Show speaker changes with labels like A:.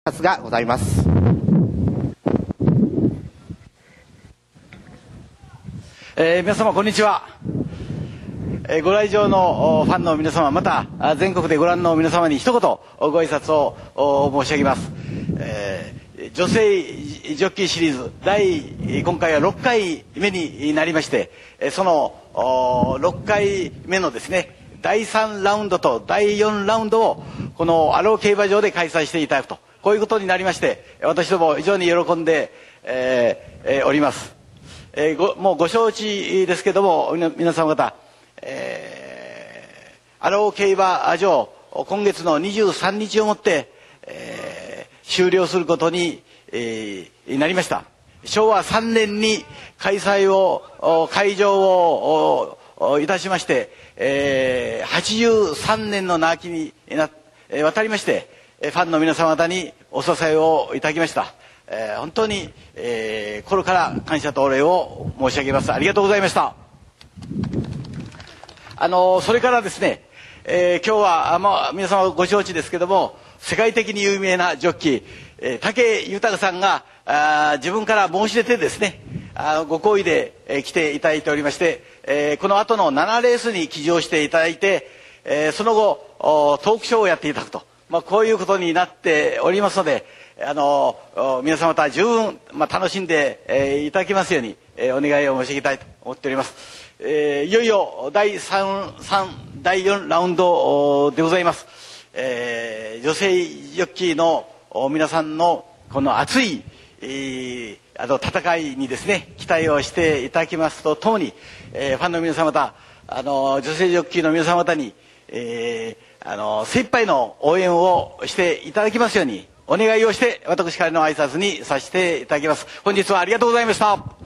A: 発がございます。
B: 皆様こんにちは。ご来場のファンの皆様、また全国でご覧の皆様に一言ご挨拶を申し上げます。女性ジョッキーシリーズ今回は6回目になりまして、その6回目のですね、第3ラウンドと第4ラウンドをこのアロー競馬場で開催していただくと、こういうことになりまして、私ども非常に喜んで、おります。もうご承知ですけども、皆様方、アロー競馬場今月の23日をもって、終了することに、なりました。昭和3年に開場をいたしまして、83年の長きにわたりまして、ファンの皆様方にお支えをいただきました。本当に、心から感謝とお礼を申し上げます。ありがとうございました。それからですね、今日は、皆様ご承知ですけども、世界的に有名なジョッキー、武豊さんが自分から申し出てですね、ご好意で、来ていただいておりまして、この後の7レースに騎乗していただいて、その後トークショーをやっていただくと、こういうことになっておりますので、皆様方十分、楽しんで、いただけますように、お願いを申し上げたいと思っております。いよいよ第3、第4ラウンドでございます。女性ジョッキーの皆さんのこの熱い、戦いにですね、期待をしていただきますとともに、ファンの皆様方、女性ジョッキーの皆様方に、精一杯の応援をしていただきますようにお願いをして、私からの挨拶にさせていただきます。本日はありがとうございました。